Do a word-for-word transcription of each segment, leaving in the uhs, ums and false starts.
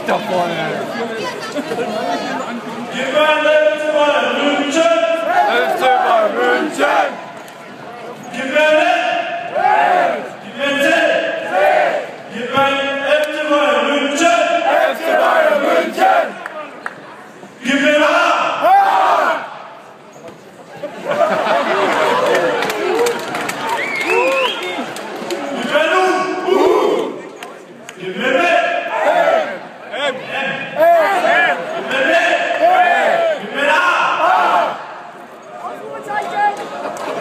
da vorne. Gib mir F C Bayern München! F C Bayern München! Gib mir F! Gib mir C! Gib mir F C Bayern München! F C Bayern München! Gib mir A! A! Gib mir U! U! Gib mir B! M! M! Gib mir B! Gib mir A!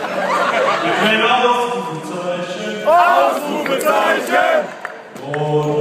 Gib mir Ausrufezeichen! Ausrufezeichen! Und